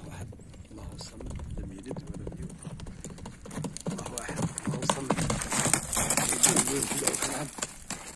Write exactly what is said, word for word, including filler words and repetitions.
واحد. الله الصمد لم يلد ولم يولد. الله واحد الله الصمد لم يلد ولم يولد.